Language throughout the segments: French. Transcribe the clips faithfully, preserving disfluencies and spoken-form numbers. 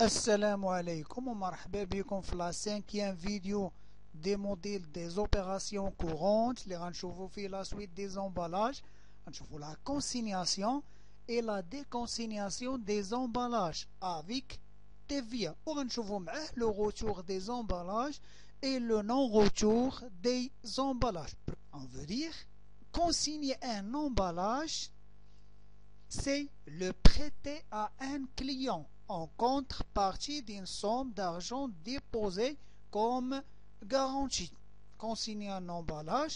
Assalamu alaikum wa marhaba bikum في la cinquième vidéo des modèles des opérations courantes. Les ranchevaux fait la suite des emballages. On la consignation et la déconsignation des emballages avec Tevia. On le retour des emballages et le non-retour des emballages. On veut dire consigner un emballage, c'est le prêter à un client en contrepartie d'une somme d'argent déposée comme garantie. Consigner un emballage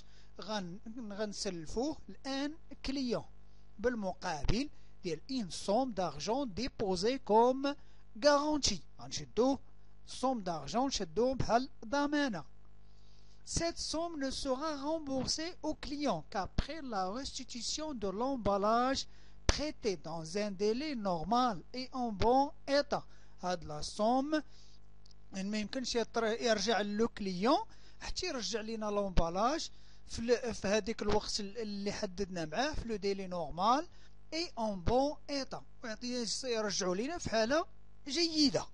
غنسلفوه لان client بالمقابل ديال une somme d'argent déposée comme garantie. غنشدو somme d'argent نشدو بحال ضمانة. Cette somme ne sera remboursée au client qu'après la restitution de l'emballage prêté dans un délai normal et en bon état. هاد لا somme ما يمكنش يرجع لو كليون حتى يرجع لينا لومبالاج في في هذيك الوقت اللي حددنا معاه في لو ديلي نورمال اي اون بون ايتا يرجعوا لينا في حاله جيده.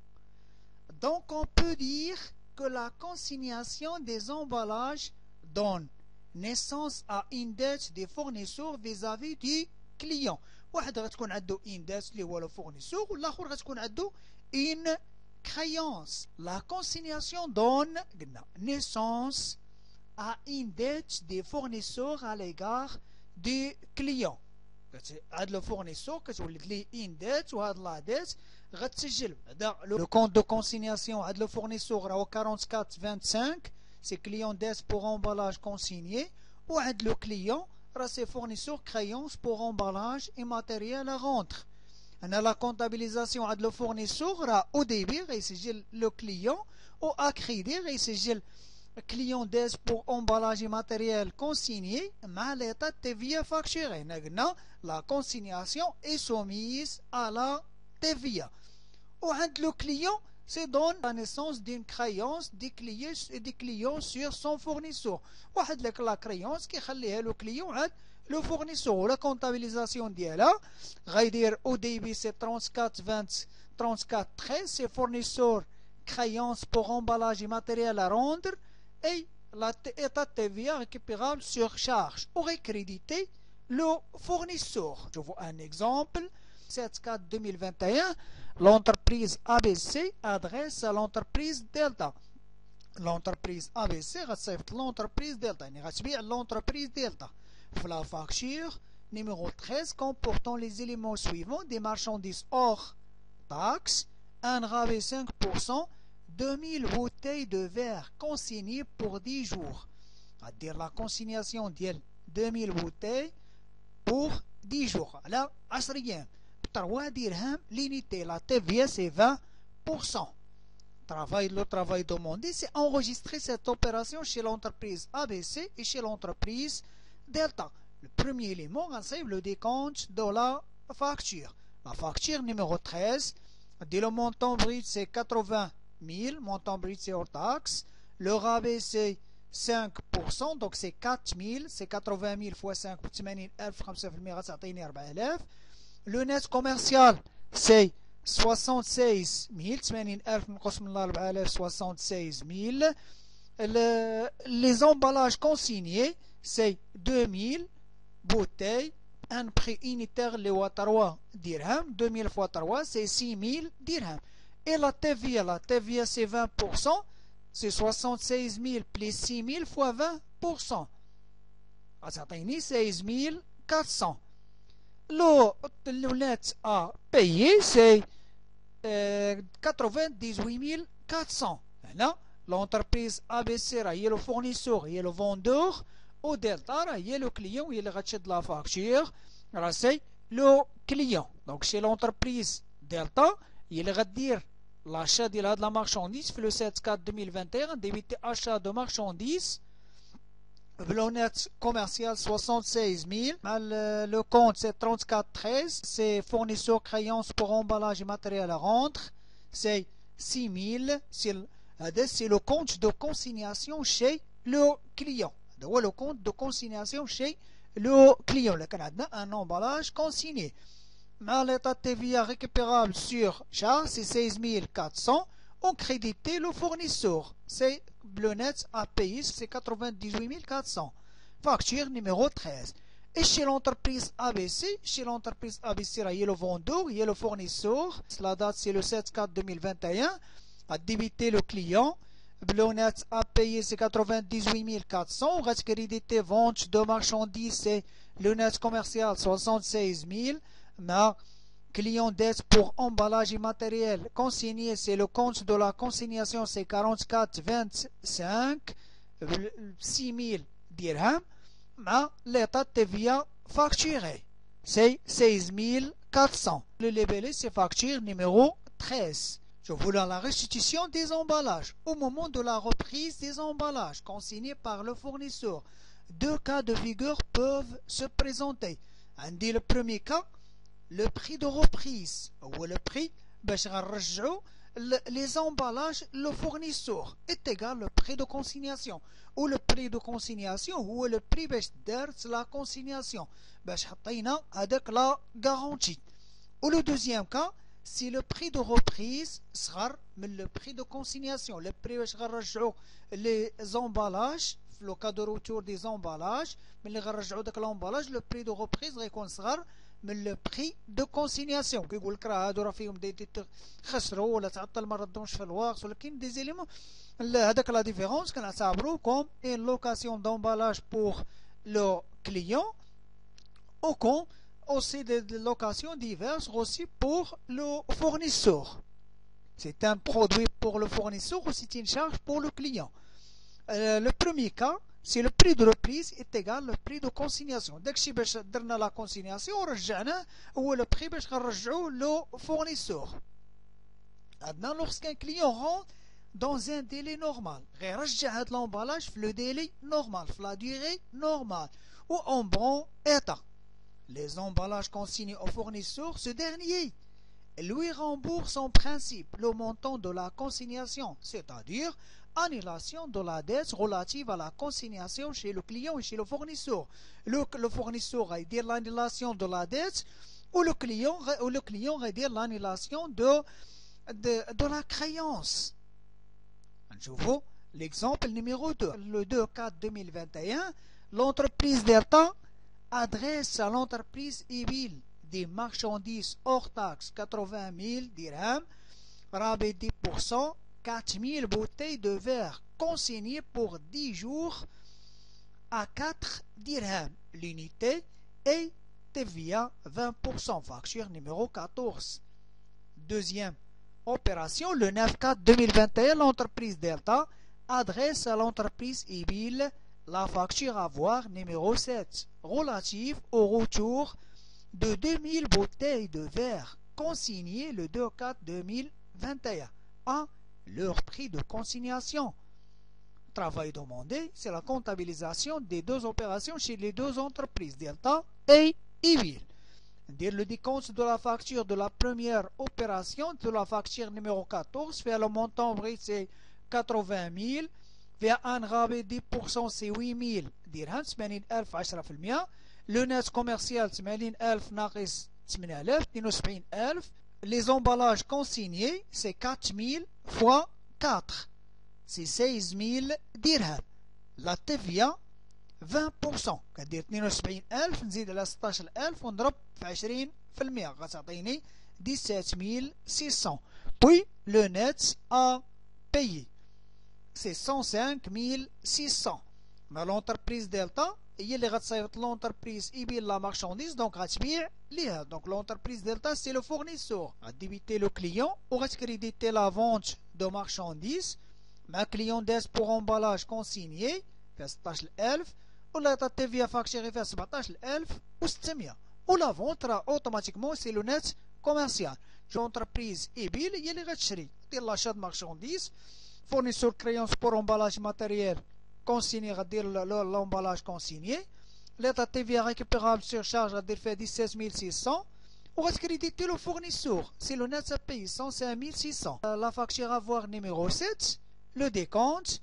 Donc on peut dire que la consignation des emballages donne naissance à une dette des fournisseurs vis-à-vis du client. واحد غتكون عنده une dette اللي هو لو فورنيسور والاخر غتكون عنده une créance. La consignation donne naissance à une dette des fournisseurs à l'égard du client. هاد لو فورنيسور كتولد ليه une dette وهاد لا dette غتسجل لو كونت دو كونسينياسيون. هاد لو فورنيسور راهو أربعة وأربعين خمسة سي كليون ديت بور امبالاج كونسينيي وعند لو كليون راه سي فورنيسور كريونس بور امبالاج اي ماتيريال ا روندر. هنا لا كونتابيليزاسيون عند لو فورنيسور راه او ديبي غيسجل لو كليون او اكريدي غيسجل كليون ديت بور امبالاج اي ماتيريال كونسينيي مع ليطا تيفيا فاكتوري. هنا قلنا لا كونسينياسيون اي سوميز ا لا تيفيا. وعند لو كليون c'est donne la naissance d'une créance des clients et des clients sur son fournisseur. واحد لك لا créance كيخليها لو كليون عند لو فورنيسور. ولا كونتابيليزاسيون ديالها غيدير او دي بي سي أربعة وأربعين عشرين تreize سي فورنيسور créance pour emballage et matériel à rendre et l'état de T V A récupérable sur charge aurait crédité le fournisseur. Je vous un exemple. sept quatre deux mille vingt et un, l'entreprise A B C adresse à l'entreprise Delta. L'entreprise A B C recevait l'entreprise Delta. Il recevait l'entreprise Delta. La facture numéro treize comportant les éléments suivants: des marchandises hors taxe, un rabais cinq pour cent, deux mille bouteilles de verre consignées pour dix jours. C'est-à-dire la consignation de deux mille bouteilles pour dix jours. Là, عشرين. trois dirhams, l'unité, la T V A c'est vingt pour cent. Travail, le travail demandé, c'est enregistrer cette opération chez l'entreprise A B C et chez l'entreprise Delta. Le premier élément, c'est le décompte de la facture. La facture numéro treize, dit le montant brut c'est quatre-vingt mille, montant brut c'est hors taxe. Le rabais c'est cinq pour cent, donc c'est quatre mille, c'est quatre-vingt mille fois cinq, ثمانين ألف خمسة بالمئة غتعطيني أربعة آلاف. Le net commercial c'est soixante-seize mille, ثمانين ألف نقص من أربعة آلاف soixante-seize mille. Le, les emballages consignés c'est deux mille bouteilles, un prix unitaire اللي هو trois dirhams, deux mille fois trois c'est six mille dirhams. Et la T V A, la T V A c'est vingt pour cent, c'est soixante-seize mille plus six mille fois vingt pour cent. غتعطيني seize mille quatre cents. Le net à payer c'est euh, quatre-vingt-dix-huit mille quatre cents. Là, l'entreprise A B C il y a le fournisseur, il y a le vendeur, au Delta il y a le client, il y a le rachat de la facture, c'est le client. Donc chez l'entreprise Delta, il va dire l'achat de la marchandise le sept quatre deux mille vingt et un, débité achat de marchandises. Le net commercial soixante-seize mille, le, le compte c'est trente-quatre treize, c'est fournisseur créance pour emballage et matériel à rendre, c'est six mille, c'est le compte de consignation chez le client. Le compte de consignation chez le client. Là, on a un emballage consigné. مع l'état de T V A récupérable sur charge, c'est seize mille quatre cents. On crédité le fournisseur. C'est le net à payer, c'est quatre-vingt-dix-huit mille quatre cents. Facture numéro treize. Et chez l'entreprise A B C, chez l'entreprise A B C, il y a le vendeur, il y a le fournisseur. La date, c'est le sept quatre deux mille vingt et un. À débiter le client. Le net à payer, c'est quatre-vingt-dix-huit mille quatre cents. On reste crédité vente de marchandises, c'est le net commercial soixante-seize mille. Mais client dette pour emballage et matériel consigné, c'est le compte de la consignation, c'est quarante-quatre vingt-cinq, six mille dirhams. Mais l'état de T V A facturé, c'est seize mille quatre cents. Le labelé, c'est facture numéro treize. Je voulais la restitution des emballages au moment de la reprise des emballages consignés par le fournisseur. Deux cas de figure peuvent se présenter. On dit le premier cas, le prix de reprise ou le prix les emballages le fournisseur est égal au prix de consignation ou le prix de consignation ou le prix de la consignation avec la garantie. Ou le deuxième cas, si le prix de reprise sera le prix de consignation, le prix les emballages, le cas de retour des emballages, mais l'emballage, le prix de reprise sera le prix de consignation. كيقول لك راه هادو راه فيهم دي خسروا ولا تعطل ما ردهمش في الوقت ولا كاين دي زيليمون هذاك لا ديفيرونس كنعتبروه كوم une location d'emballage pour le client ou comme aussi des locations diverses aussi pour le fournisseur. C'est un produit pour le fournisseur ou c'est une charge pour le client. Euh, le premier cas, c'est le prix de reprise est égal au prix de consignation. Dès que باش درنا la consignation ورجعناه هو le prix باش نرجعوه le fournisseur. Maintenant, lorsqu'un client rentre dans un délai normal, غيرجع هاد l'emballage في le délai normal, في la durée normale ou en bon état. Les emballages consignés au fournisseur, ce dernier lui rembourse en principe le montant de la consignation, c'est-à-dire annulation de la dette relative à la consignation chez le client et chez le fournisseur. Le, le fournisseur va dire l'annulation de la dette ou le client, ou le client va dire l'annulation de, de, de la créance. Je vous l'exemple numéro deux. Le deux quatre deux mille vingt et un, l'entreprise d'État adresse à l'entreprise Ibil des marchandises hors taxes quatre-vingt mille dirhams, rabais dix pour cent, quatre mille bouteilles de verre consignées pour dix jours à quatre dirhams l'unité et T V A vingt pour cent, facture numéro quatorze. Deuxième opération, le neuf quatre deux mille vingt et un, l'entreprise Delta adresse à l'entreprise Ibil la facture à voir numéro sept relative au retour de deux mille bouteilles de verre consignées le deux quatre deux mille vingt et un à leur prix de consignation. Travail demandé, c'est la comptabilisation des deux opérations chez les deux entreprises, Delta et Ibil. Dire le décompte de la facture de la première opération, de la facture numéro quatorze, faire le montant brut, c'est quatre-vingt mille, vers un rabais dix pour cent, c'est huit mille dirhams, ثمانين ألف عشرة بالمئة. Le net commercial, ثمانين ألف ناقص ثمانية آلاف اثنين وسبعين ألف. Les emballages consignés, c'est quatre mille fois quatre, c'est seize mille dirhams. La T V A vingt pour cent، كدير اثنين وسبعين ألف نزيد على ستة عشر ألف ونضرب في عشرين بالمئة غتعطيني dix-sept mille six cents. Puis le net à payer, c'est cent cinq mille six cents. Mais l'entreprise Delta هي اللي غتصيفط l'entreprise Ibil la marchandise, donc غتبيع ليها. Donc l'entreprise Delta c'est le fournisseur. غتديبيتي le client ou غتكريديتي la vente de marchandises مع client dette pour emballage consigné فيها ستة عشر ألف ولا T V A facturé فيها سبعة عشر ألف وستمئة. ou la vente راه automatiquement c'est le net commercial. l'entreprise Ibil هي اللي غتشري دير l'achat de marchandises. fournisseur créance pour emballage matériel consigné غدير l'emballage consigné. l'état T V A récupérable sur charge غدير فيها dix-sept mille six cents وغتكريديتي le fournisseur, c'est le net à payer cent cinq mille six cents. la facture à voir numéro sept, le décompte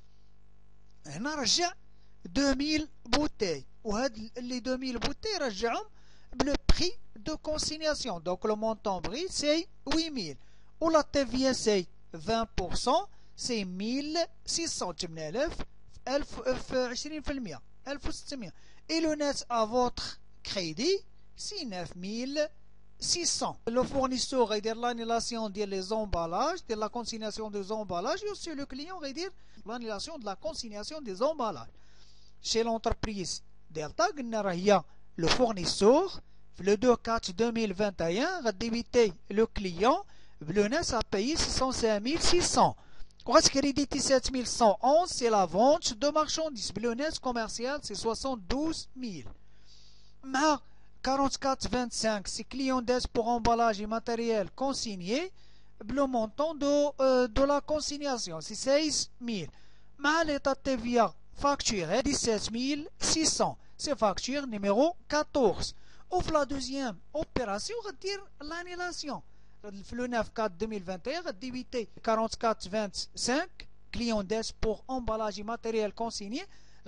هنا رجع deux mille bouteilles وهاد les deux mille bouteilles رجعهم le prix de consignation. Donc le montant brut c'est huit mille. Ou la T V A c'est vingt pour cent, c'est mille six cents. ألف عشرين في المية ألف وستمية. Et le net à votre crédit c'est neuf mille six cents. Le fournisseur va dire l'annulation des emballages, de la consignation des emballages, et aussi le client va dire l'annulation de la consignation des emballages. Chez l'entreprise Delta, le fournisseur, le deux quatre deux mille vingt et un, va débiter le client, le net a payé soixante-cinq mille six cents. Crédit sept mille cent onze, c'est la vente de marchandises. Le net commercial, c'est soixante-douze mille. Mais quarante-quatre vingt-cinq, c'est client d'aide pour emballage et matériel consigné. Le montant de, euh, de la consignation, c'est seize mille. Mais l'état de T V A facturé, dix-sept mille six cents. C'est facture numéro quatorze. Ouf, la deuxième opération, retire l'annulation. Le neuf quatre deux mille vingt et un, débité quarante-quatre vingt-cinq, client d'aide pour emballage et matériel consigné.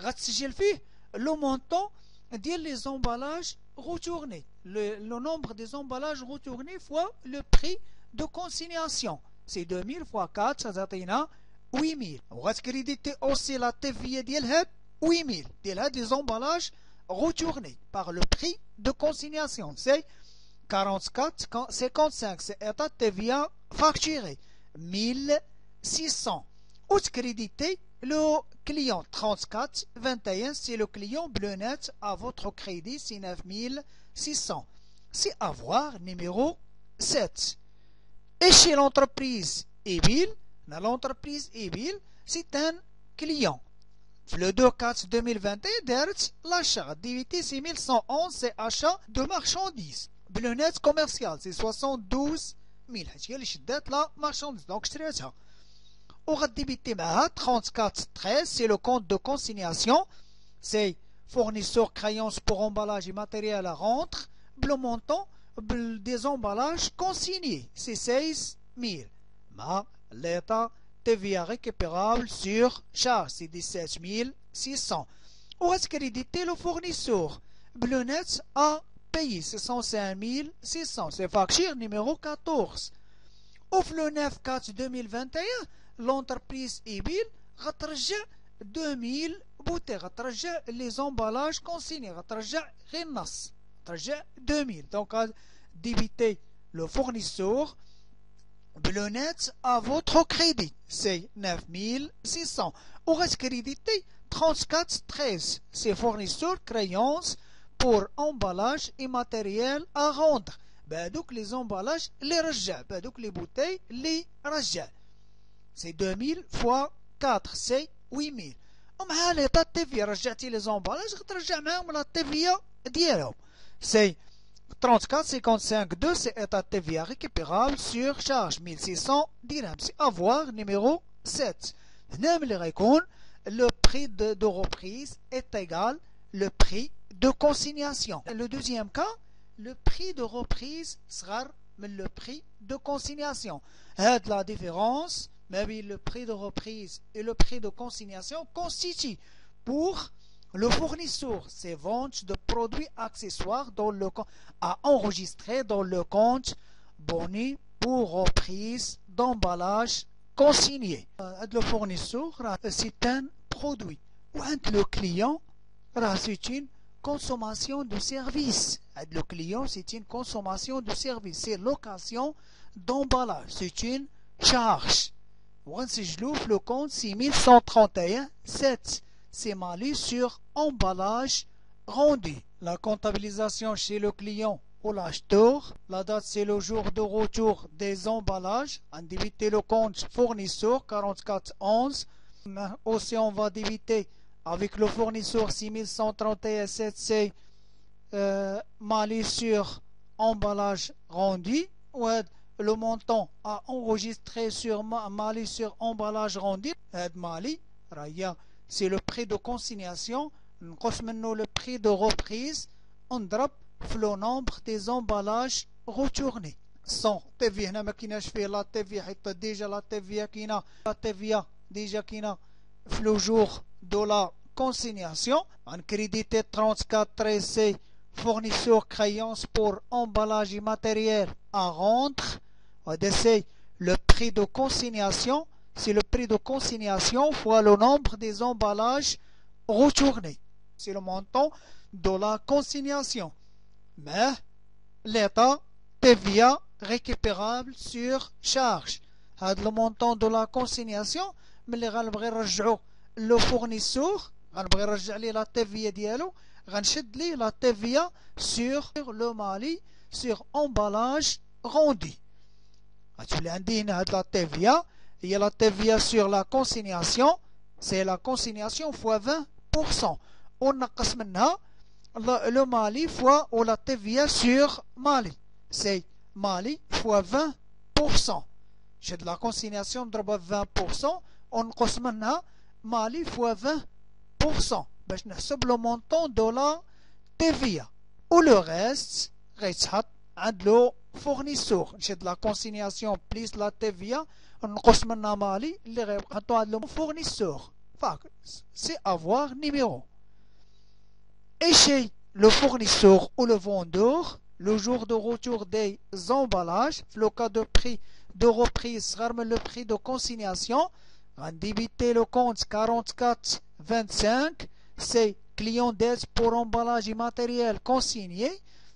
Le montant des emballages retournés. Le, le nombre des emballages retournés fois le prix de consignation. C'est deux mille fois quatre, ça atteint huit mille. On va créditer aussi la T V A ديالها huit mille. Des emballages retournés par le prix de consignation. C'est quarante-quatre cinquante-cinq. C'est état T V A facturé. mille six cents. On va créditer le client trente-quatre vingt et un, c'est le client bleu net à votre crédit, c'est neuf mille six cents. C'est avoir numéro sept. Et chez l'entreprise Ebil, l'entreprise Ebil, c'est un client. Le deux quatre deux mille vingt et un, l'achat d'activité six mille cent onze, c'est achat de marchandises. Bleu net commercial, c'est soixante-douze mille. La marchandise, donc je dirais ça. On va débiter trente-quatre treize, c'est le compte de consignation. C'est fournisseur créance pour emballage et matériel à rentre. Le montant des emballages consignés, c'est seize mille. Mais l'état T V A récupérable sur charge, c'est dix-sept mille six cents. On va créditer le fournisseur. Le net a payé, c'est cent cinq mille six cents. C'est facture numéro quatorze. Au le neuf quatre deux mille vingt et un, l'entreprise Ebil retraje deux mille bouteilles, retraje les emballages consignés, retraje Renas, retraje deux mille. Donc, à débiter le fournisseur, le net à votre crédit, c'est neuf mille six cents. On reste crédité trente-quatre treize, c'est fournisseur créance pour emballage et matériel à rendre. Ben, donc les emballages, les rajah, ben, donc les bouteilles, les rajah. C'est deux mille fois quatre, c'est huit mille. ومع l'état T V A رجعتي les emballages غترجع معاهم la T V A ديالهم. C'est trente-quatre cinquante-cinq deux, c'est état T V A récupérable sur charge mille six cents dirhams. C'est avoir numéro sept. هنا ملي غيكون le prix de, de reprise est égal le prix de consignation. Le deuxième cas, le prix de reprise sera le prix de consignation. Et la différence mais le prix de reprise et le prix de consignation constituent pour le fournisseur ces ventes de produits accessoires dans le, à enregistrer dans le compte bonus pour reprise d'emballage consigné. Le fournisseur, c'est un produit. Ou le client, c'est une consommation de service. Le client, c'est une consommation de service. C'est location d'emballage. C'est une charge. Le compte six mille cent trente et un sept, c'est malus sur emballage rendu. La comptabilisation chez le client ou l'acheteur, la date c'est le jour de retour des emballages. On débite le compte fournisseur quarante-quatre onze. Aussi on va débiter avec le fournisseur six mille cent trente et un sept, c'est euh, malus sur emballage rendu. Ouais, le montant à enregistrer sur Mali sur emballage rendu. Mali, c'est le prix de consignation. Le prix de reprise, on drop le nombre des emballages retournés. Sans T V A, ما كايناش فيه لا تي في حتى ديجا لا تي في كاينه لا تي في ديجا كاينه في لو جور دو لا consignation. On crédité trente-quatre treize, c'est fournisseur créance pour emballage et matériel à rendre. C'est le prix de consignation. C'est le prix de consignation fois le nombre des emballages retournés. C'est le montant de la consignation. Mais l'État T V A récupérable sur charge. هذا le montant de la consignation ملي غنبغي نرجعو لو فورنيسور غنبغي نرجع ليه لا تي في ديالو غنشد ليه لا تي في sur le Mali sur emballage rendu. غتولي عندي هنا هاد لا تي في هي لا تي في sur la consignation, c'est la consignation fois vingt pour cent. ونقص منها le Mali fois ou la T V A sur Mali, c'est Mali fois vingt pour cent. J'ai de la consignation de vingt pour cent, on نقص منها Mali fois vingt pour cent باش نحسب le montant de la T V A. Ou le reste غيتحط عند le fournisseur. J'ai de la consignation plus la T V A, on نقص منها Mali اللي غيبقى عند le fournisseur. C'est avoir numéro. Et chez le fournisseur ou le vendeur, le jour de retour des emballages, le cas de prix de reprise, le prix de consignation, on débiter le compte quarante-quatre vingt-cinq, c'est client d'aide pour emballage et matériel consigné.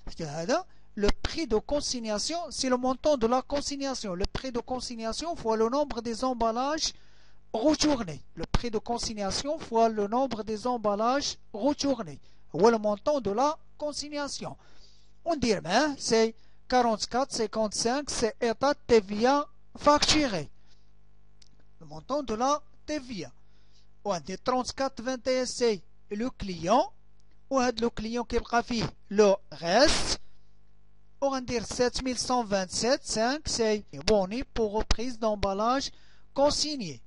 Le prix de consignation, c'est le montant de la consignation. Le prix de consignation fois le nombre des emballages retournés. Le prix de consignation fois le nombre des emballages retournés. Ou le montant de la consignation. On dirait, c'est quarante-quatre cinquante-cinq, c'est état T V A facturé. Le montant de la T V A. On dit trente-quatre vingt et un, c'est le client. Ou le client qui a le reste. On dit sept mille cent vingt-sept cinq, c'est boni pour reprise d'emballage consigné.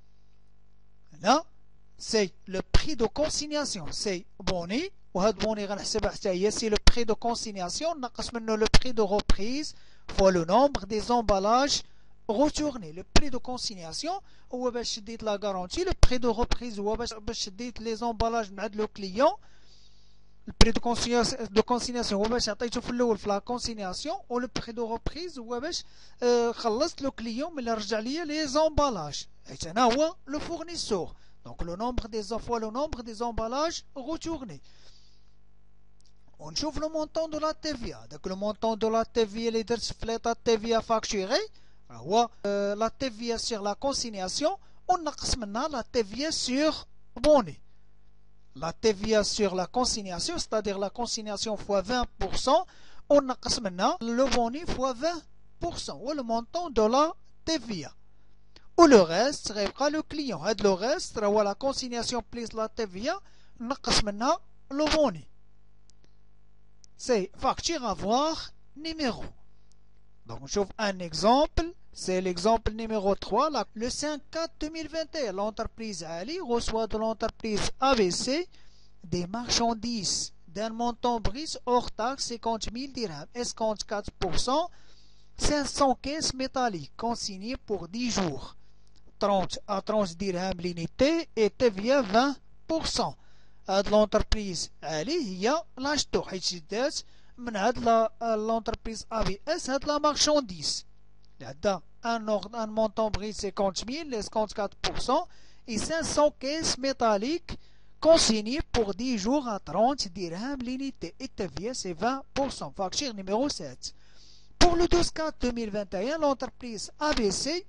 Là, c'est le prix de consignation. C'est boni. وهذا بوني غنحسبها حتى هي سي لو بري دو كونسينياسيون نقص منه لو بري دو ريبريز فوا لو نومبر دي زومبالاج روتورني. لو بري دو كونسينياسيون هو باش شديت لا غارونتي، لو بري دو ريبريز هو باش باش شديت لي زومبالاج من عند لو كليون. البري دو كونسينياسيون دو كونسينياسيون هو باش عطيتو في الاول في لا كونسينياسيون، و لو بري دو ريبريز هو باش خلصت لو كليون ملي رجع ليا لي زومبالاج، حيت انا هو لو فورنيسور. دونك لو نومبر دي فوا لو نومبر دي زومبالاج روتورني. On trouve le montant de la T V A. Donc le montant de la T V A, les deux l'état T V A facturé, euh, la T V A sur la consignation, on a maintenant la T V A sur boni. La T V A sur la consignation, c'est-à-dire la consignation fois vingt pour cent, on a maintenant le boni fois vingt pour cent, ou le montant de la T V A. Ou le reste sera le client. Et le reste sera la consignation plus la T V A, on a maintenant le boni. C'est facture à voir numéro. Donc, je trouve un exemple. C'est l'exemple numéro trois. Là, le cinq quatre deux mille vingt et un, l'entreprise Ali reçoit de l'entreprise A B C des marchandises d'un montant brut hors taxe cinquante mille dirhams, escompte quatre pour cent, cinq cents caisses métalliques consignées pour dix jours, trente à trente dirhams l'unité et T V A vingt pour cent. هاد لونتربريز عليه هي لاشتو حيت شدات من هاد لونتربريز ا بي اس هاد لا مارشانديز اللي عندها ان ان مونطون بري cinquante mille les cinquante-quatre pour cent et cinq cents caisses métalliques consignées pour dix jours à trente dirhams l'unité et T V A c'est vingt pour cent. Facture numéro sept. Pour le douze quatre deux mille vingt et un, l'entreprise A B C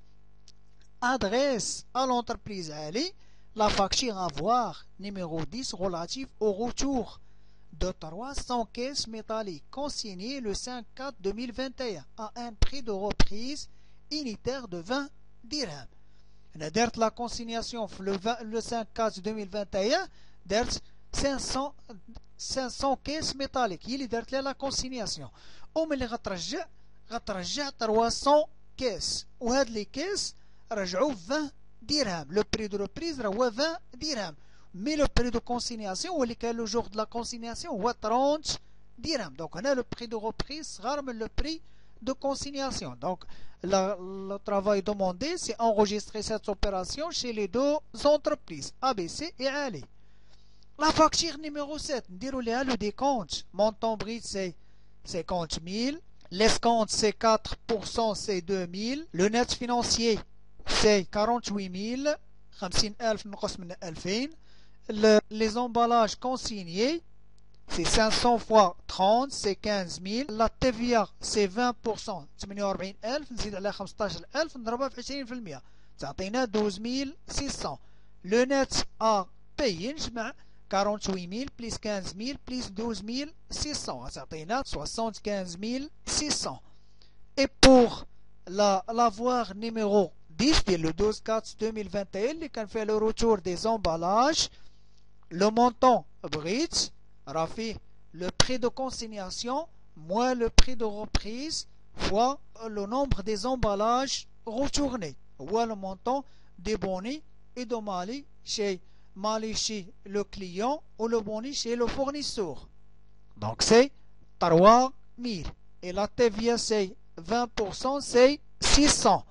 adresse à l'entreprise Ali la facture à voir numéro dix relative au retour de trois cents caisses métalliques consignées le cinq quatre deux mille vingt et un à un prix de reprise unitaire de vingt dirhams. On a dit la consignation le, le cinq quatre deux mille vingt et un d'ert cinq cents caisses métalliques. Il est la consignation. Ou mais les غترجع غترجع trois cents caisses. وهاد les caisses رجعوا vingt dirhams. Le prix de reprise est vingt dirhams. Mais le prix de consignation, ou le jour de la consignation, est trente dirhams. Donc, on a le prix de reprise sera le prix de consignation. Donc, la, le travail demandé, c'est enregistrer cette opération chez les deux entreprises, A B C et Ali. La facture numéro sept, نديرو لها le décompte. Montant brut c'est cinquante mille. L'escompte c'est quatre pour cent, c'est deux mille. Le net financier c'est quarante-huit mille. خمسين ألف نقص من ألفين. Le, les emballages consignés c'est cinq cents fois trente, c'est quinze mille. La T V A c'est vingt pour cent, ثمانية وأربعين ألف. نزيد عليها خمسطاش ألف نضربها في عشرين في المية تعطينا douze mille six cents. Le net à payer نجمع quarante-huit mille plus quinze mille plus douze mille six cents تعطينا soixante-quinze mille six cents. Et pour la l'avoir numéro dix le douze quatre deux mille vingt et un اللي كان فيها le retour des emballages, le montant brut Rafi, le prix de consignation moins le prix de reprise fois le nombre des emballages retournés ou le montant des bonnets et de mali chez mali chez le client ou le bonnet chez le fournisseur. Donc c'est trois mille et la T V A c'est vingt pour cent, c'est six cents.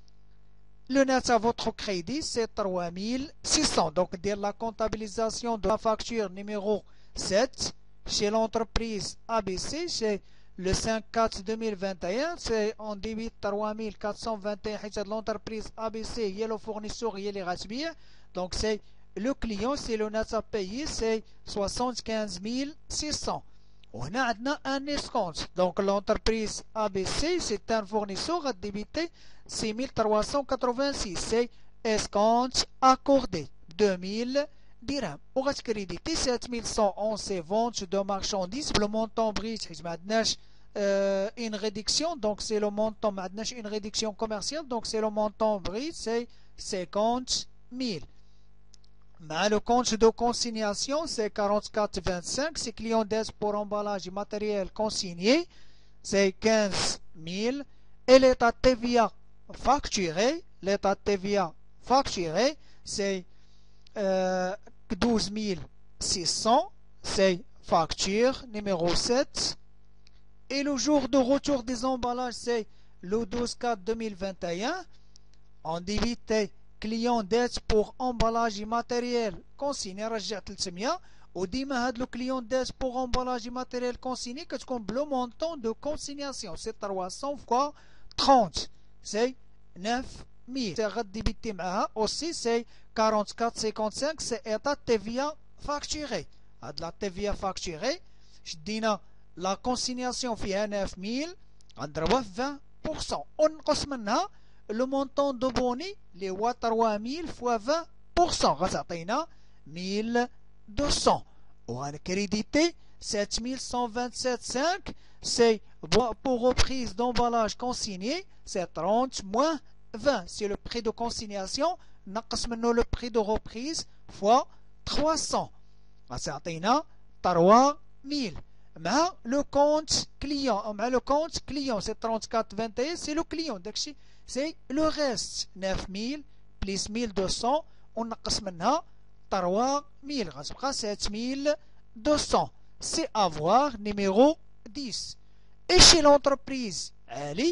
Le net à votre crédit c'est trois mille six cents. Donc dire la comptabilisation de la facture numéro sept chez l'entreprise A B C, c'est le cinq quatre deux mille vingt et un, c'est on débite trois mille quatre cent vingt et un حيت l'entreprise A B C il y a le fournisseur il y a les rasbies. Donc c'est le client, c'est le net à payer, c'est soixante-quinze mille six cents. On a un escompte. Donc l'entreprise A B C, c'est un fournisseur à débiter six mille trois cent quatre-vingt-six. C'est escompte accordé deux mille dirhams. On va créditer sept mille cent onze, c'est vente de marchandises. Le montant brut, euh, une réduction, donc c'est le montant, une réduction commerciale, donc c'est le montant brut, c'est cinquante mille. Mais le compte de consignation, c'est quarante-quatre vingt-cinq. C'est client d'aide pour emballage et matériel consigné, c'est quinze mille. Et l'état T V A facturé, l'état T V A facturé, c'est euh, douze mille six cents. C'est facture numéro sept. Et le jour de retour des emballages, c'est le douze quatre deux mille vingt et un. On débite client d'aide pour emballage matériel consigné رجع ثلاثمية. وديما هاد لو كليون d'aide pour emballage matériel consigné كتكون بلو montant de consignation c'est trois cents fois trente, c'est neuf mille. c'est غديبيتي معاها aussi c'est quarante-quatre cinquante-cinq, c'est état T V A facturé. هاد la T V A facturé شدينا la consignation فيها neuf mille غنضربوها في vingt pour cent ونقص منها le montant de bonnet les trois mille fois vingt pour cent غتعطينا mille deux cents. وغنكريديتي sept mille cent vingt-sept virgule cinq. c'est pour reprise d'emballage consigné, c'est trente moins vingt, c'est le prix de consignation نقص منه le prix de reprise fois trois cents غتعطينا trois mille. مع le compte client, مع le compte client c'est trente-quatre vingt et un, c'est le client داكشي c'est le reste neuf mille plus mille deux cents ونقص منها trois mille غتبقى sept mille deux cents. c'est avoir numéro dix. Et chez l'entreprise Ali,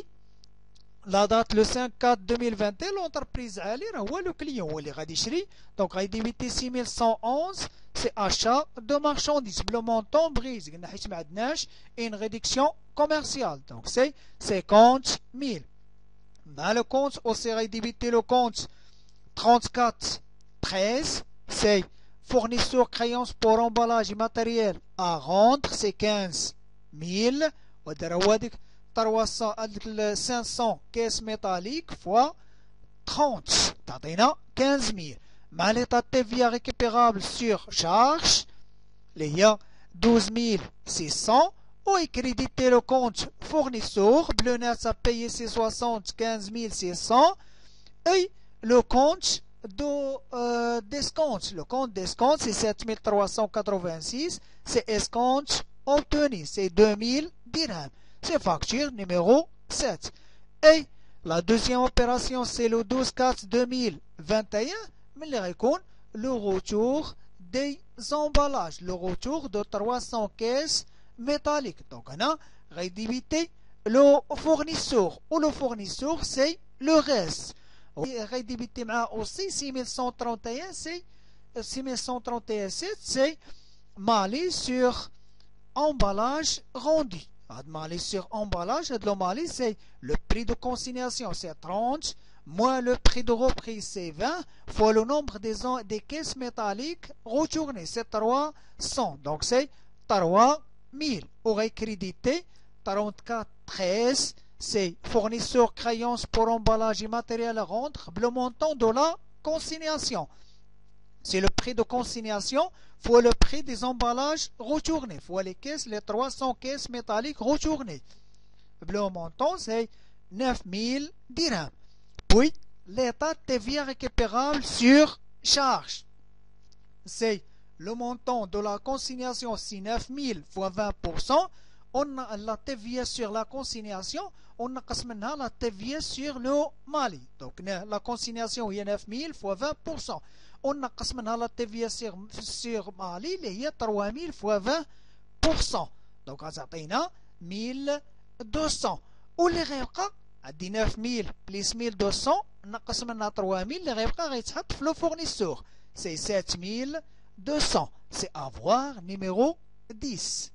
la date le cinq quatre deux mille vingt et un, l'entreprise Ali هو le client هو اللي غادي يشري. donc غادي يديبيتي six mille cent onze, c'est achat de marchandises. le montant brise قلنا حيت ما عندناش une réduction commerciale, donc c'est cinquante mille. Dans le compte, on s'est débité le compte trente-quatre treize, c'est fournisseur créance pour emballage et matériel à rendre, c'est quinze mille. trois cents, cinq cents caisses métalliques fois trente, t'as quinze mille. Mais l'état T V A récupérable sur charge, il y a douze mille six cents. Ou créditer le compte fournisseur, le net à payer c'est soixante-quinze mille six cents. Et le compte de euh, d'escompte, le compte d'escompte c'est sept mille trois cent quatre-vingt-six, c'est escompte obtenu, c'est deux mille dirhams. C'est facture numéro sept. Et la deuxième opération c'est le douze quatre deux mille vingt et un, mais il récolte le retour des emballages, le retour de trois cents caisses métallique. Donc on a rédébité le fournisseur ou le fournisseur c'est le reste. Rédébité aussi six mille cent trente et un, c'est six mille cent trente et sept, c'est Mali sur emballage rendu. Mali sur emballage, de Mali, c'est le prix de consignation, c'est trente, moins le prix de reprise, c'est vingt, fois le nombre des, des caisses métalliques retournées, c'est trois cents. Donc c'est trois mille. Aurait crédité trente-quatre treize, c'est fournisseur créance pour emballage et matériel à rendre, le montant de la consignation. C'est le prix de consignation fois le prix des emballages retournés, fois les caisses, les trois cents caisses métalliques retournées. Le montant, c'est neuf mille dirhams. Puis, l'état de T V A récupérable sur charge. C'est le montant de la consignation, c'est neuf mille fois vingt pour cent. On a la T V A sur la consignation, on a la T V A sur le Mali. Donc, la consignation, il y a neuf mille fois vingt pour cent. On a la T V A sur, sur Mali, il y a trois mille fois vingt pour cent. Donc, on a mille deux cents. Ou les résultats, neuf mille plus mille deux cents, on a trois mille, les résultats, le fournisseur. C'est sept mille deux cents. C'est avoir numéro dix.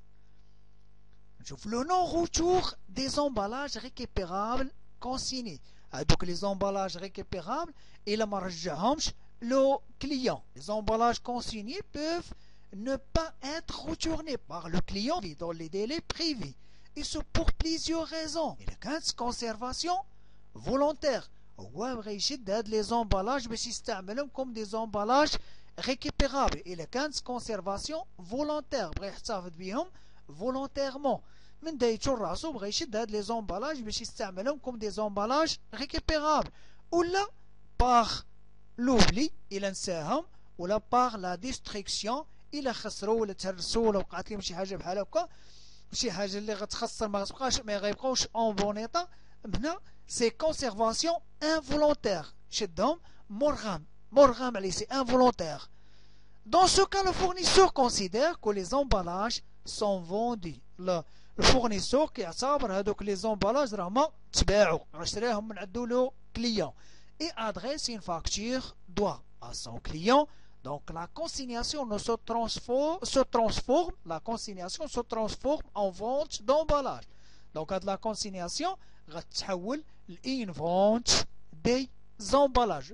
Le non-retour des emballages récupérables consignés. Donc les emballages récupérables et la marge le client. Les emballages consignés peuvent ne pas être retournés par le client dans les délais prévus. Et ce pour plusieurs raisons. Il y a une conservation volontaire. Les emballages comme des emballages récupérables. Il y a une conservation volontaire. Volontairement. من دا يتشر راسو بغا يشد هاد لي زومبالاج باش يستعملهم كوم دي زومبالاج ريكيبيرابل ولا باغ لوبلي الى نساهم ولا باغ لا ديستريكسيون الى خسروا ولا تهرسوا ولا وقعت لهم شي حاجه بحال هكا شي حاجه اللي غتخسر ما غتبقاش ما غيبقاوش اون بون ايطا. هنا سي كونسيرفاسيون انفولونتير شدهم مرغم مرغم عليه سي انفولونتير. Dans ce cas, le fournisseur considère que les emballages sont vendus. Le, le fournisseur qui a donc les emballages vraiment le client et adresse une facture doit à son client. Donc la consignation ne se transforme, se transforme, la consignation se transforme en vente d'emballage. Donc à de la consignation, une vente des emballages.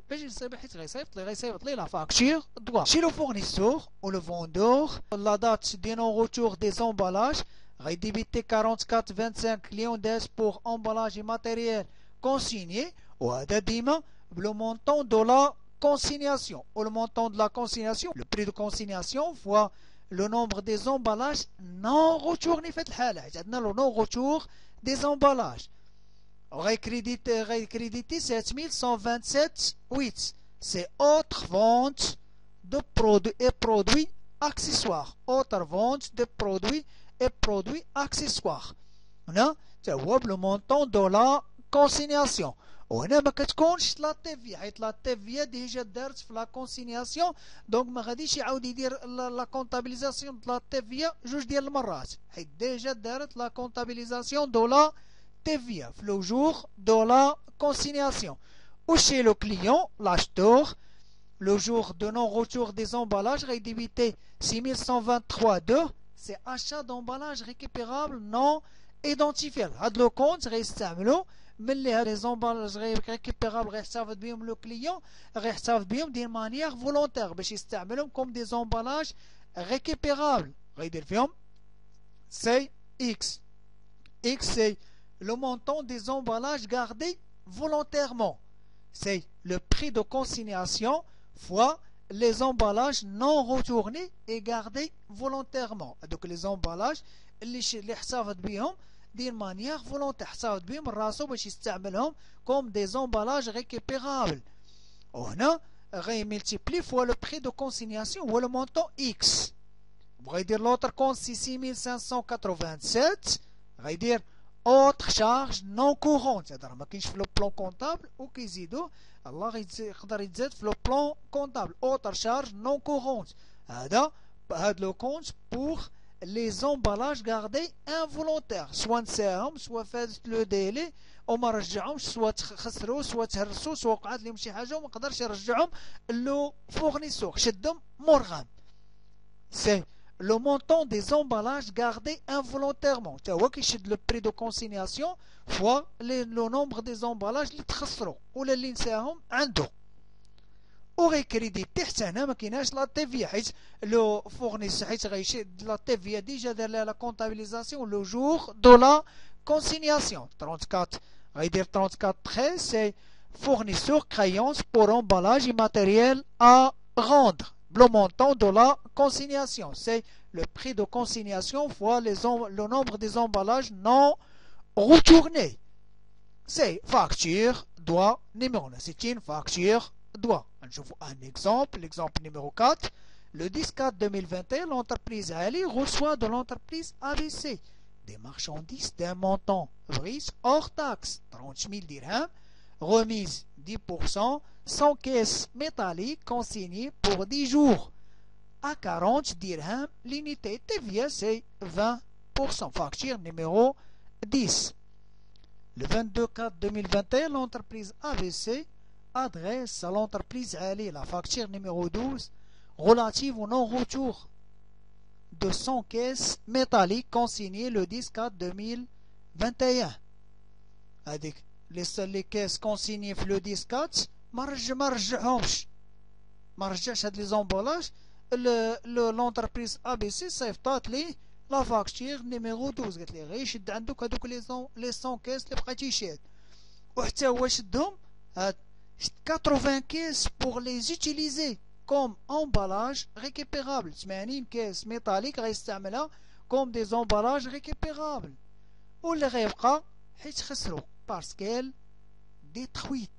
La facture doit. Chez le fournisseur ou le vendeur, la date de non-retour des emballages, débité quarante-quatre vingt-cinq lions pour emballage et matériel consigné, ou le montant de la consignation. Ou le montant de la consignation, le prix de consignation fois le nombre des emballages non retournés. Le non-retour des emballages. Récrédité, récrédité sept mille cent vingt-sept huit. C'est autre vente de produits et produits accessoires. Autre vente de produits et produits accessoires. هنا هو le montant de la consignation. وهنا ما كتكونش لا تي في حيت لا تي في ديجا دارت في لا كونسينياسيون دونك ما غاديش يعاود يدير لا كونطابيليزاسيون د لا تي في جوج ديال المرات حيت ديجا دارت لا كونطابيليزاسيون دو لا T V A le jour de la consignation. Ou chez le client, l'acheteur, le jour de non-retour des emballages, rédébité six mille cent vingt-trois deux, c'est achat d'emballage récupérable non identifié. Le compte, mais les emballages récupérables restent bien le client, restent bien d'une manière volontaire, comme des emballages récupérables. C'est X. X, c'est le montant des emballages gardés volontairement. C'est le prix de consignation fois les emballages non retournés et gardés volontairement. Donc les emballages اللي اللي حسابت بهم d'une manière volontaire حسابت بهم راسو باش يستعملهم comme des emballages récupérables. وهنا غيملتيبلي fois le prix de consignation ou le montant X. بغا يدير l'autre compte c'est six mille cinq cent quatre-vingt-sept غيدير autre charge non courante. C'est-à-dire ما كاينش في لو بلان كونطابل وكيزيدو الله يقدر يتزاد في لو بلان كونطابل autre charge non courante. هذا هذا لو كونت pour les emballages gardés involontaires soit نساهم soit فاتت لو ديلي وما رجعهمش سوا خسروا سوا تهرسوا سوا وقعت لهم شي حاجه وما قدرش يرجعهم لو فورنيسور شدهم مرغم. سي le montant des emballages gardés involontairement تا هو كيشد لو بري دو كونسينياسيون فوا لو نومبر دي زومبالاج اللي تخسروا ولا اللي نساهم عنده. وغي كريديتي حتى هنا ما كايناش لا تي في حيت لو فورنيس حيت غيشد لا تي في ديجا دار لها لا كونتابيليزاسيون لو جور دو لا كونسينياسيون أربعة وثلاثين غيدير أربعة وثلاثين تخي سي fournisseur créance pour emballage immatériel à rendre. Le montant de la consignation, c'est le prix de consignation fois les le nombre des emballages non retournés. C'est facture, doigt, numéro. C'est une facture, doigt. Je vous un exemple, l'exemple numéro quatre. Le dix quatre deux mille vingt et un, l'entreprise Ali reçoit de l'entreprise A B C des marchandises d'un montant brise hors taxe, trente mille dirhams, remise dix pour cent, sans caisse métallique consignée pour dix jours à quarante dirhams. L'unité T V A c'est vingt pour cent. Facture numéro dix. Le vingt-deux quatre deux mille vingt et un, l'entreprise A B C adresse à l'entreprise Ali la facture numéro douze relative au non-retour de cent caisses métalliques consignées le dix quatre deux mille vingt et un. هذيك les caisses consignées في le dix quatre ما رجع ما رجعهمش ما رجعش هاد لي زومبولاج. لونتربريز ا بي سي صيفطات ليه لا فاكتور نيميرو دوز قالت ليه غير شد عندك هذوك لي زون لي مية كيس اللي بقيتي شاد وحتى هو شدهم هاد ثمانين كيس بوغ لي زوتيليزي كوم امبالاج ريكيبيرابل. ثمانين كيس ميتاليك غيستعملها كوم دي زومبالاج ريكيبيرابل واللي غيبقى حيت خسرو باسكيل ديترويت.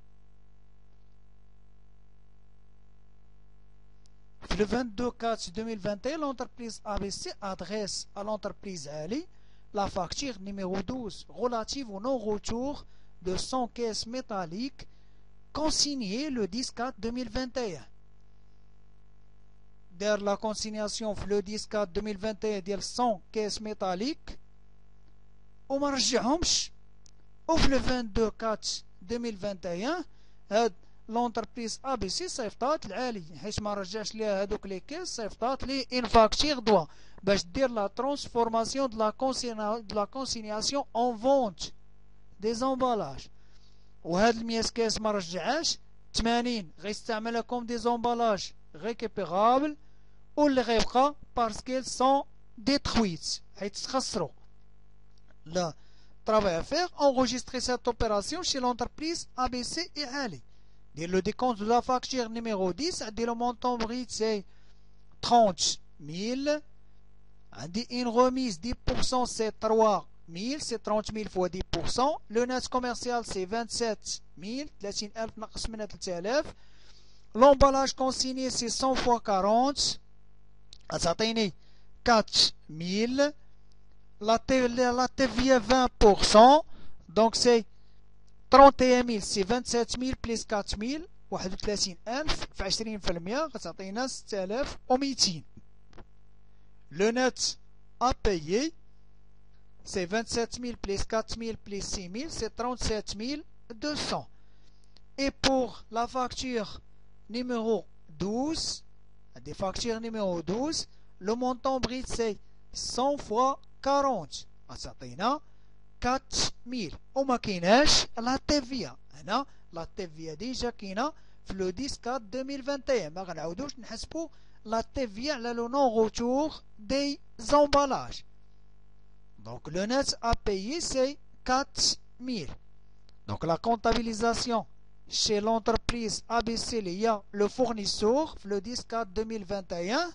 Le vingt-deux quatre deux mille vingt et un, l'entreprise A B C adresse à l'entreprise Ali la facture numéro douze relative au non-retour de cent caisses métalliques consignées le dix quatre deux mille vingt et un. Der la consignation le dix quatre deux mille vingt et un ديال cent caisses métalliques وما رجعهمش. وفي le vingt-deux quatre deux mille vingt et un هاد لونتربريز ا بي سي صيفطات العالي حيت ما رجعش ليها هذوك لي كيس صيفطات لي ان فاكتور دوا باش دير لا ترانسفورماسيون دو لا كونسينا دو لا كونسينياسيون اون فونت دي زومبالاج. وهاد المية كيس ما رجعهاش ثمانين غيستعملها كوم دي زومبالاج ريكيبيرابل واللي غيبقى باسكيل سون ديترويت حيت تخسروا. لا travail à faire enregistrer cette opération chez l'entreprise A B C et Ali. Le décompte de la facture numéro dix, le montant brut c'est trente mille. Une remise dix pour cent c'est trois mille, c'est trente mille fois dix pour cent. Le net commercial c'est vingt-sept mille, l'emballage consigné c'est cent fois quarante, quatre mille. La T V A vingt pour cent, donc c'est trente et un mille, c'est vingt-sept mille plus quatre mille واحد وثلاثين ألف في عشرين في المية غتعطينا ستة آلاف ومئتين. Le net à payer c'est vingt-sept mille plus quatre mille plus six mille, c'est trente-sept mille deux cents. Et pour la facture numéro douze, des factures numéro douze, le montant brut c'est cent fois quarante غتعطينا quatre mille. وما كايناش لا تي في ا هنا لا تي في ا ديجا كاينه في لو dix quatre deux mille vingt et un ما غنعاودوش نحسبوا لا تي في ا على لو نون روتور دي زومبالاج. دونك لو نت ا payer c'est quatre mille. Donc la comptabilisation chez l'entreprise A B C il y a le fournisseur le dix quatre deux mille vingt et un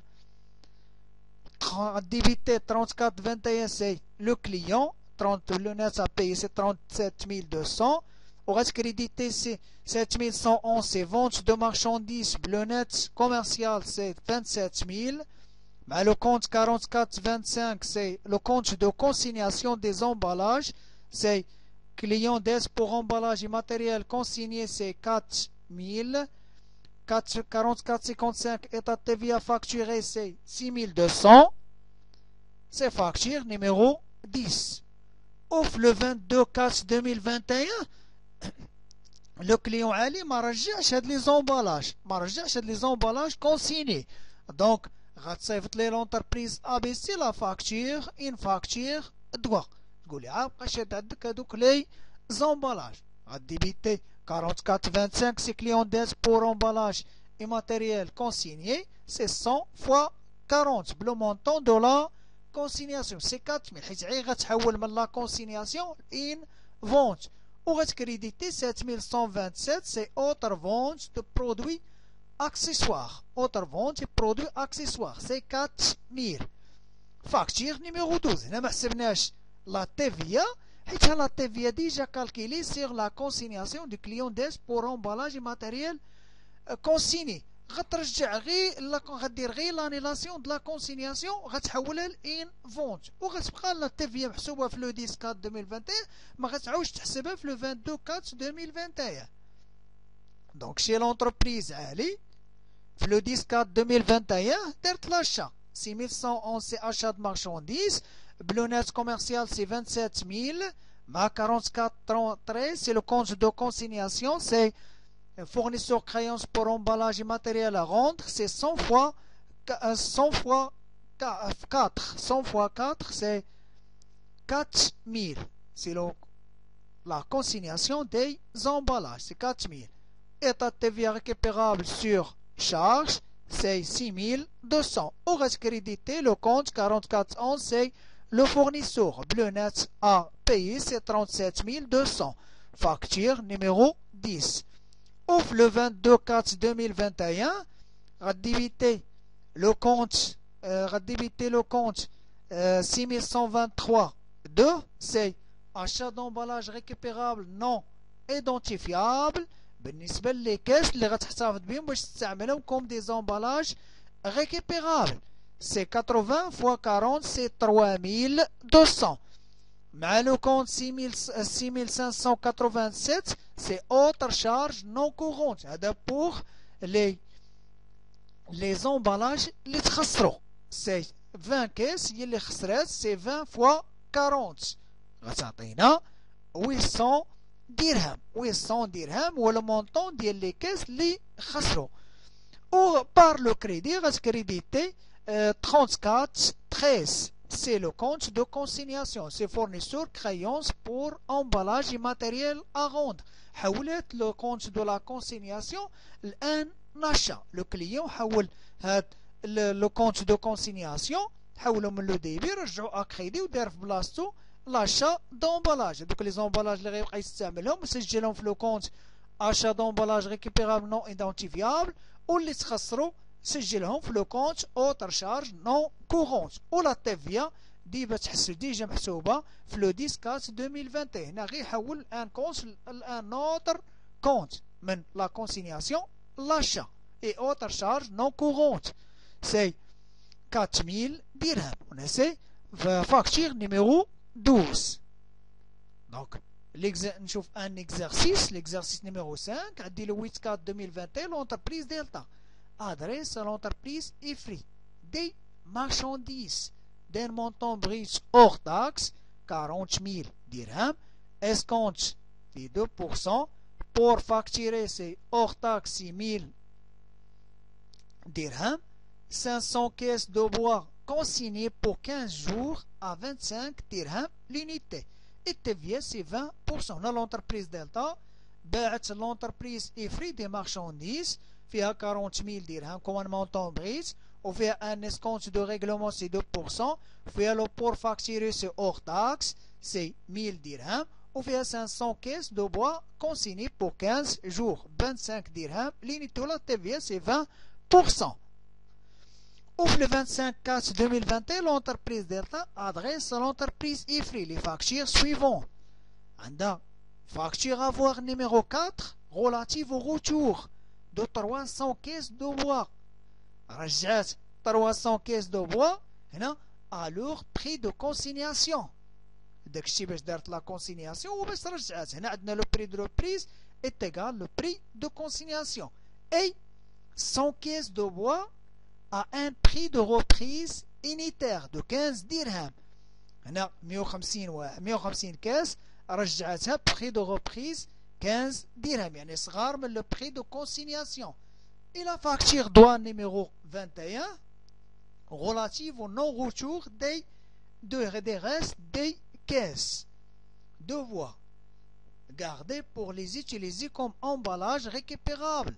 débité trente-quatre vingt et un c'est le client, trente le net à payer c'est trente-sept mille deux cents. Au reste crédité c'est sept mille cent onze, c'est vente de marchandises. Le net commercial c'est vingt-sept mille. Mais le compte quarante-quatre vingt-cinq c'est le compte de consignation des emballages. C'est client d'aide pour emballage immatériel consigné c'est quatre mille. quarante-quatre cinquante-cinq état de T V A facturé c'est six mille deux cents. c'est facture numéro dix. Ouf, le vingt-deux quatre deux mille vingt et un, le client Ali m'a rajouté les emballages. m'a rajouté les emballages consignés. Donc, غتصيفط لي l'entreprise A B C la facture, une facture دوا. تقول لي عا بقى شاد عندك هذوك لي زومبالاج. غديبيتي quarante-quatre vingt-cinq c'est client d'aide pour emballage et matériel consigné, c'est cent fois quarante. Le montant de la consignation c'est quatre mille. حيت عي غتحول من la consignation in vente. Ou غتكريديتي sept mille cent vingt-sept c'est autre vente de produits accessoires. Autre vente de produits accessoires c'est quatre mille. Facture numéro douze. هنا ما حسبناش la T V A حيت la T V A déjà calculée sur la consignation du client d'aide pour emballage et matériel consigné. غترجع غير غدير غير لانيلاسيون دو لا كونسينياسيون غتحولها لان فونت وغتبقى لا تي في محسوبه في لو دix quatre deux mille vingt et un ما غتعاودش تحسبها في لو vingt-deux quatre deux mille vingt et un. دونك شي لونتربريز عالي في لو dix quatre deux mille vingt et un دارت لاشا six mille cent onze سي achat de marchandises, le net commercial c'est vingt-sept mille, ma quarante-quatre treize c'est le compte de consignation, c'est fournisseur créance pour emballage et matériel à rendre, c'est cent fois cent fois quatre. cent fois quatre, c'est quatre mille. C'est la consignation des emballages, c'est quatre mille. État de T V A récupérable sur charge, c'est six mille deux cents. Au reste crédité, le compte quarante-quatre onze, c'est le fournisseur. Bleu net à payer, c'est trente-sept mille deux cents. Facture numéro dix. Ouf, le vingt-deux quatre deux mille vingt et un, radibité le compte, euh, radibité le compte euh, six mille cent vingt-trois deux, c'est achat d'emballage récupérable non identifiable. بالنسبة للكاس اللي غتحتفظ بهم باش تستعملهم comme des emballages récupérables. C'est quatre-vingts fois quarante, c'est trois mille deux cents. مع le compte six mille cinq cent quatre-vingt-sept, c'est autre charge non courante. هذا pour les les emballages اللي تخسروا. C'est vingt كاس هي اللي خسرات, c'est vingt fois quarante. غتعطينا huit cents dirham. huit cents dirham هو le montant ديال لي كاس اللي خسروا. Ou par le crédit غتكريديتي trente-quatre treize. C'est le compte de consignation. C'est fournisseur créance pour emballage et matériel à rendre. حولت le compte de la consignation الآن achat. Le client حول هاد le compte de consignation حولوا من لو ديبي رجعوا à crédit ودار في بلاصتو l'achat d'emballage. Donc les emballages اللي غيبقى يستعملهم مسجلهم في le compte achat d'emballage récupérable non identifiable واللي تخسروا سجلهم في لو كونت اوتر شارج نون كورونت. ولا تي في ا ديما تحسب ديجا محسوبه في لو dix quatre deux mille vingt et un. هنا غير يحول ان كونت لان اوتر كونت من لا كونسينياسيون لاشا اي اوتر شارج نون كورونت سي quatre mille درهم. هنا سي فاكتور نيميرو douze. دونك نشوف ان اكزرسيس l'exercice numéro cinq. عندي لو huit quatre deux mille vingt et un l'entreprise Delta adresse à l'entreprise Ifri des marchandises d'un montant brut hors taxe quarante mille dirhams, escompte des deux pour cent, pour facturer c'est hors taxe six mille dirhams, cinq cents caisses de bois consignées pour quinze jours à vingt-cinq dirhams l'unité. Et T V A c'est vingt pour cent. On a l'entreprise Delta باعت l'entreprise Ifri des marchandises فيها quarante mille dirhams comme un montant brut وفيها un escompte de règlement c'est deux pour cent وفيها le port facturé c'est hors taxe c'est mille dirhams وفيها cinq cents caisses de bois consignées pour quinze jours vingt-cinq dirhams. L'unité de la T V A c'est vingt pour cent. Ouf, le vingt-cinq quatre deux mille vingt et un l'entreprise Delta adresse à l'entreprise Ifri les factures suivantes. عندها facture à voir numéro quatre relative au retour de trois cents caisses de bois. رجعت trois cents caisses de bois هنا à leur prix de consignation. داكشي باش دارت لا consignation وباش رجعت. هنا عندنا le prix de reprise est égal le prix de consignation. Et cent caisses de bois à un prix de reprise unitaire de quinze dirhams. هنا مية وخمسين و مية وخمسين كاس رجعتها prix de reprise quinze dirhams يعني صغار من le prix de consignation. Et la facture douane numéro vingt et un relative au non-retour des, de, des restes des caisses. Devoir garder pour les utiliser comme emballage récupérable.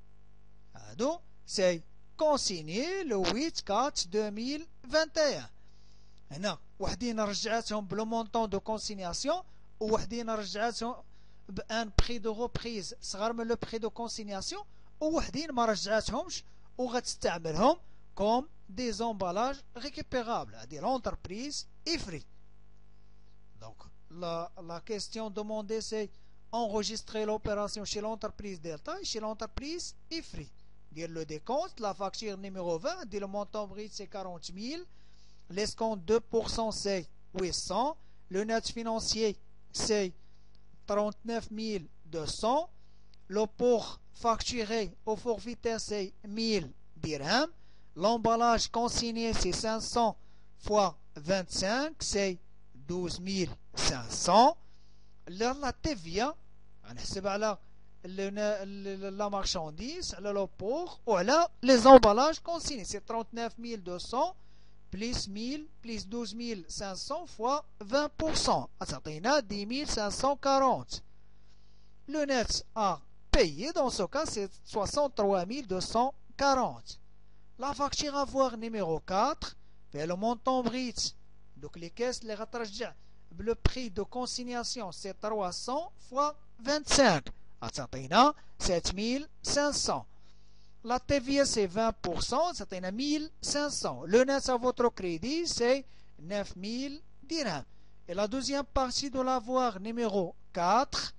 Donc, c'est consigné le huit quatre deux mille vingt et un. هنا وحدين رجعتهم بلو مونطون دو كونسينياسيون ووحدين رجعتهم بان بري دو روبريز صغار من لو بري دو كونسينياسيون ووحدين ما رجعتهمش وغتستعملهم كوم دي زومبالاج ريكيبيرابل. هادي لونتربريز إفري. دونك la, la question demandée c'est enregistrer l'opération chez l'entreprise Delta et chez l'entreprise Ifri. Dire le décompte, la facture numéro vingt, dire le montant brut c'est quarante mille, l'escompte deux pour cent c'est huit cents, le net financier c'est trente-neuf mille deux cents, le port facturé au forfaitaire c'est mille dirhams, l'emballage consigné c'est cinq cents fois vingt-cinq, c'est douze mille cinq cents. La T V A نحسب على la marchandise, على le port ou على les emballages consignés. C'est trente-neuf mille deux cents plus mille plus douze mille cinq cents fois vingt pour cent. Ça dix mille cinq cent quarante. Le net à payer dans ce cas c'est soixante-trois mille deux cent quarante. La facture à voir numéro quatre, le montant brut. Donc les caisses les ratrajja. Le prix de consignation c'est trois cents fois vingt-cinq. Ça sept mille cinq cents. La T V A c'est vingt pour cent, ça mille cinq cents. Le net à votre crédit c'est neuf mille dirhams. Et la deuxième partie de l'avoir numéro quatre,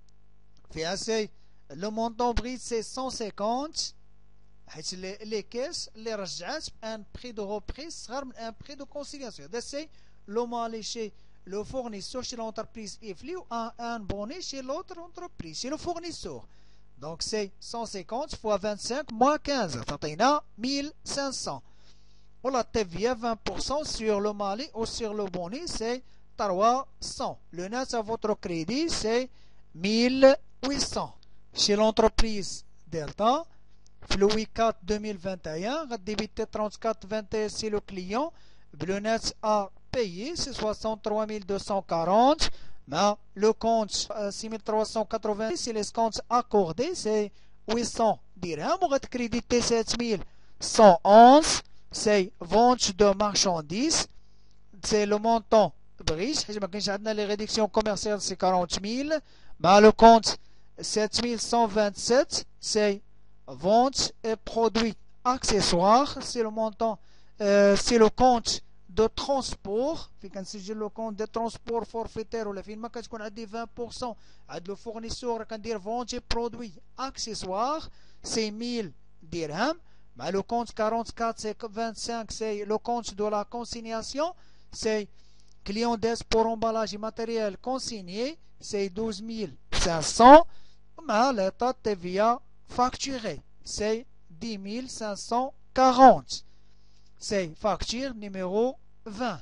le montant brut c'est cent cinquante. Les, les caisses, les rajats, un prix de reprise, un prix de consignation. C'est le mal chez le fournisseur, chez l'entreprise Ifli ou un, un bonnet chez l'autre entreprise, chez le fournisseur. Donc c'est cent cinquante fois vingt-cinq moins quinze, ça mille cinq cents. Ou la T V A vingt pour cent sur le mal ou sur le bonnet, c'est trois cents. Le net à votre crédit, c'est mille huit cents. Chez l'entreprise Delta, le huit quatre deux mille vingt et un, débité trente-quatre vingt et un, c'est le client. Le net à payer, c'est soixante-trois mille deux cent quarante. Mais le compte six mille trois cent quatre-vingts, c'est les comptes accordés, c'est huit cents dirhams. On va créditer sept mille cent onze, c'est vente de marchandises. C'est le montant brut. Les réductions commerciales, c'est quarante mille. Mais le compte sept mille cent vingt-sept, c'est vente et produits accessoires, c'est le montant, euh, c'est le compte de transport. في كنسجل le compte de transport forfaitaire ولا فين ما كتكون عندي vingt pour cent عند le fournisseur كندير vente et produits accessoires, c'est mille dirhams. Mais le compte quarante-quatre c'est vingt-cinq, c'est le compte de la consignation, c'est client d'aide pour emballage et matériel consigné, c'est douze mille cinq cents. Mais l'état T V A facturé, c'est dix mille cinq cent quarante. C'est facture numéro vingt.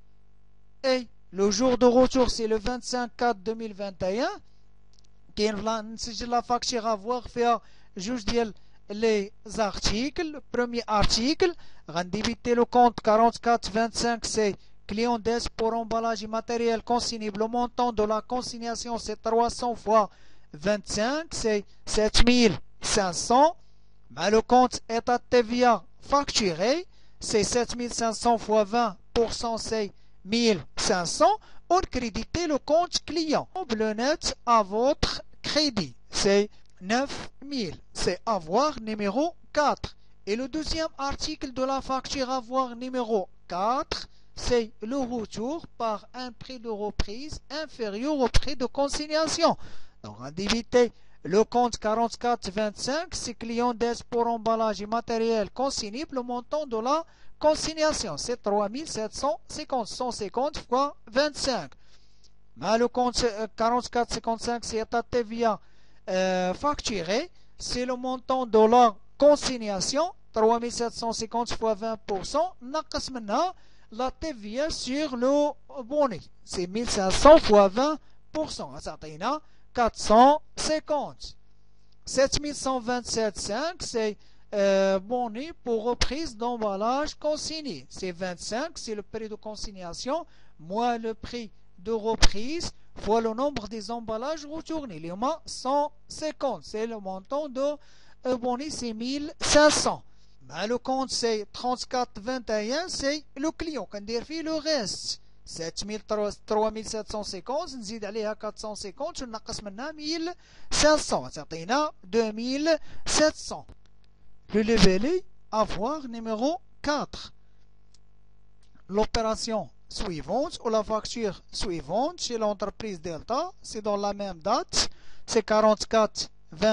Et le jour de retour, c'est le vingt-cinq quatre deux mille vingt et un. Qui est la facture à voir, faire juste les articles. Le premier article, rendibiter le compte quarante-quatre vingt-cinq, c'est client d'aide pour emballage et matériel consigné. Le montant de la consignation, c'est trois cents fois vingt-cinq, c'est sept mille cinq cents. Mais le compte état T V A facturé, c'est sept mille cinq cents fois vingt pour cent, c'est mille cinq cents. On crédite le compte client. Le net à votre crédit, c'est neuf mille. C'est avoir numéro quatre. Et le deuxième article de la facture avoir numéro quatre, c'est le retour par un prix de reprise inférieur au prix de consignation. Donc, on débite le compte quarante-quatre vingt-cinq, c'est client d'aide pour emballage et matériel consigné. Le montant de la consignation, c'est trois mille sept cent cinquante, cent cinquante fois vingt-cinq. Mais le compte quarante-quatre cinquante-cinq, c'est état T V A euh, facturé, c'est le montant de la consignation, trois mille sept cent cinquante fois vingt pour cent, نقص منها la T V A sur le bonnet. C'est mille cinq cents fois vingt pour cent. Ça a quatre cent cinquante. sept mille cent vingt-sept virgule cinq, c'est euh, bonnet pour reprise d'emballage consigné. C'est vingt-cinq, c'est le prix de consignation, moins le prix de reprise, fois le nombre des emballages retournés. Les moins cent cinquante, c'est le montant de euh, bonnet, c'est mille cinq cents. Ben, le compte c'est trente-quatre vingt et un, c'est le client. Quand on fait le reste, trois mille sept cent cinquante, نزيد عليها quatre cent cinquante, ونقص منها mille cinq cents. تعطينا deux mille sept cents. Le level avoir numéro quatre. L'opération suivante ou la facture suivante chez l'entreprise Delta, c'est dans la même date, c'est quarante-quatre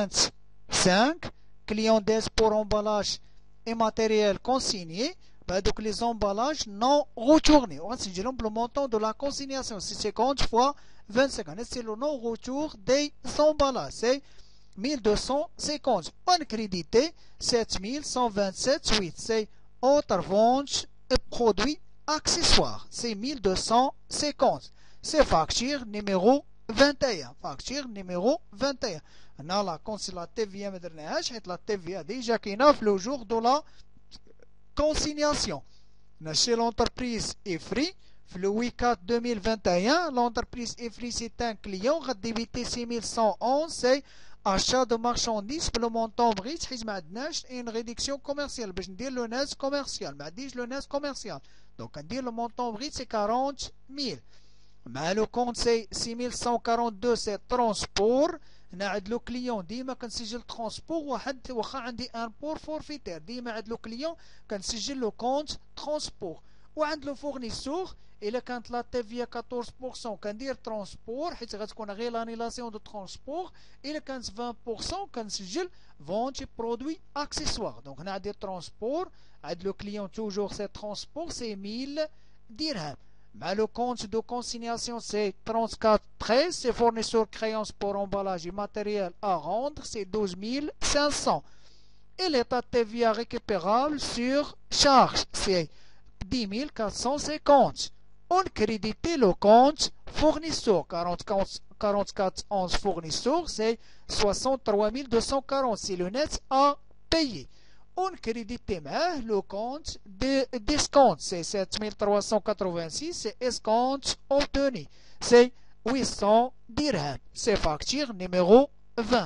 vingt-cinq. Client D E S pour emballage et matériel consigné. Ben, donc les emballages non retournés. On va le montant de la consignation, c'est cinquante fois vingt-cinq. C'est le non-retour des emballages, c'est mille deux cent cinquante. On crédité sept mille cent vingt-sept virgule huit. C'est autre vente et produits accessoires. C'est mille deux cent cinquante. C'est facture numéro vingt et un. Facture numéro vingt et un. On a la T V A la T V A déjà qui est le jour de la consignation. Chez l'entreprise Ifri, le huit quatre deux mille vingt et un, l'entreprise Ifri c'est un client, va débiter six mille cent onze, c'est achat de marchandises pour le montant brut, et une réduction commerciale. Je dis le net commercial, je dis le net commercial. Donc on dit le montant brut c'est quarante mille. Mais le compte c'est six mille cent quarante-deux, c'est transport. نعد له كليون ديما كنسجل ترونسبور واحد واخا عندي ان بور فورفيتير ديما عند له كليون كنسجل له كونت ترونسبور وعند له فورنيسور الا كانت لا تي في أربعطاش بالمية كندير ترونسبور حيت غتكون غير لانيلاسيون دو ترونسبور الا كانت عشرين بالمية كنسجل فونتي برودوي اكسيسوار دونك هنا عندي ترونسبور عند له كليون توجور سي ترونسبور سي مية درهم. Mais le compte de consignation c'est trente-quatre treize, c'est fournisseur créance pour emballage et matériel à rendre, c'est douze mille cinq cents. Et l'état T V A récupérable sur charge, c'est dix mille quatre cent cinquante. On crédite le compte fournisseur, quarante-quatre onze fournisseur, c'est soixante-trois mille deux cent quarante, c'est le net à payer. On crédite le compte de discount, c'est sept mille trois cent quatre-vingt-six, c'est escompte obtenu, c'est huit cents dirhams, c'est facture numéro vingt.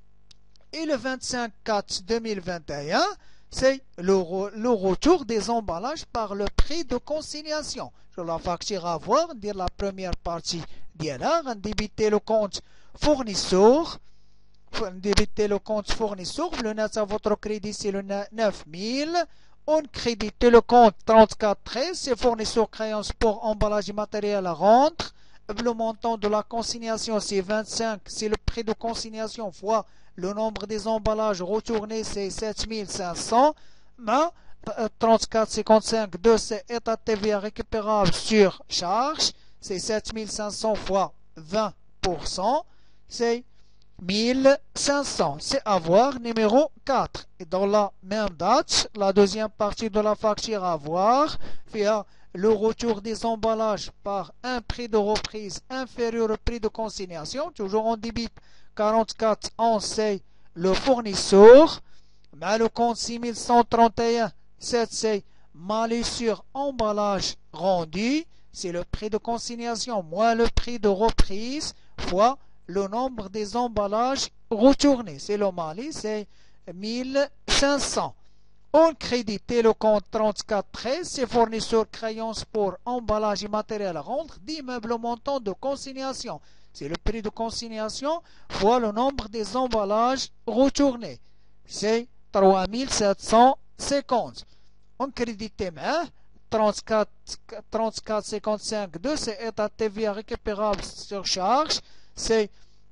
Et le vingt-cinq quatre deux mille vingt et un, c'est le, le retour des emballages par le prix de consignation. Je la facture à voir, dire la première partie d'Yala, on débiter le compte fournisseur, débiter le compte fournisseur, le net à votre crédit c'est le neuf mille, on crédite le compte trente-quatre treize, c'est fournisseur créance pour emballage et matériel à rendre, le montant de la consignation c'est vingt-cinq, c'est le prix de consignation fois le nombre des emballages retournés c'est sept mille cinq cents, mais trente-quatre cinquante-cinq, deux c'est état T V A récupérable sur charge, c'est sept mille cinq cents fois vingt pour cent, c'est mille cinq cents, c'est avoir numéro quatre. Et dans la même date, la deuxième partie de la facture à avoir, via le retour des emballages par un prix de reprise inférieur au prix de consignation, toujours en débit quarante-quatre onze, c'est le fournisseur, mais le compte six mille cent trente et un, sept c'est malus sur emballage rendu, c'est le prix de consignation moins le prix de reprise fois le nombre des emballages retournés. C'est le Mali, c'est mille cinq cents. On crédite le compte trente-quatre treize, c'est fournisseur créance pour emballage et matériel à rendre, d'immeuble montant de consignation. C'est le prix de consignation fois le nombre des emballages retournés. C'est trois mille sept cent cinquante. On crédite trente-quatre cinquante-cinq deux, c'est état T V A récupérable sur charge. C'est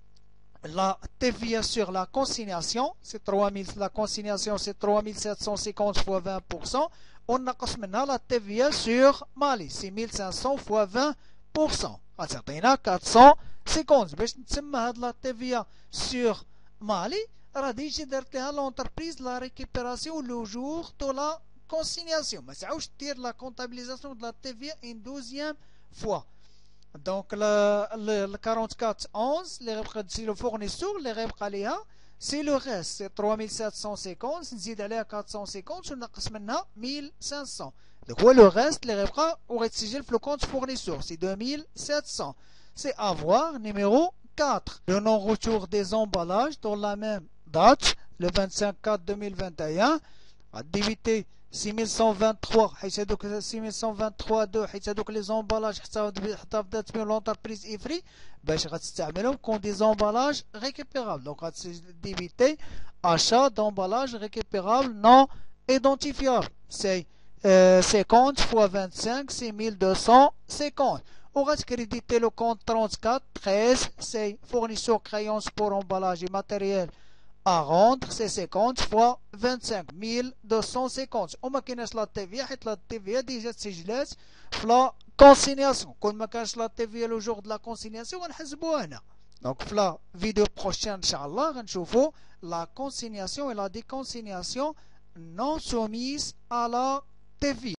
la T V A sur la consignation, c'est trois mille, la consignation c'est trois mille sept cent cinquante fois vingt pour cent. On a maintenant la T V A sur Mali, c'est mille cinq cents fois vingt pour cent. C'est quatre cent cinquante. باش نتسمى هاد la T V A sur Mali, راه ديجا درت لها لونتربريز لا ريكيبيراسيون لو جور دو لا كونسينياسيون. ما تعاودش دير لا كونتابيليزاسيون دو لا تي في ان دوزيام فوا. دونك ل أربعة وأربعين أونز اللي غيبقى سي لو فورنيسور اللي غيبقى ليها سي لو ريست سي ثلاثة آلاف وسبعمية وخمسين، نزيد عليها أربعمية وخمسين ونقص منها ألف وخمسمية. دونك هو لو ريست اللي غيبقى وغيتسجل في لو كونت فورنيسور سي ألفين وسبعمية. سي افوار نيميرو quatre. Le non-retour des emballages dans la même date, le vingt-cinq quatre deux mille vingt et un, à débiter six mille cent vingt-trois حيت هذوك six mille cent vingt-trois deux حيت هذوك لي زومبالاج حتى حتى بدات بهم لونتربريز افري باش غتستعملهم كون دي زومبالاج ريكيبيرابل. دونك غتديبيتي achat d'emballage récupérable non identifiable. C'est euh, cinquante fois vingt-cinq, c'est mille deux cent cinquante. On va créditer le compte trente-quatre treize, c'est fournisseur créance pour emballage et matériel à rendre, c'est cinquante fois vingt-cinq, mille deux cent cinquante. وما كايناش لا تي في حيت لا تي في ديجا تسجلات في لا كونسينياسيون. كون ما كانش لا تي في لو جور دو لا كونسينياسيون غنحسبوها هنا. دونك في لا فيديو بروشين ان شاء الله غنشوفوا لا كونسينياسيون et la déconsignation non soumise à la T V.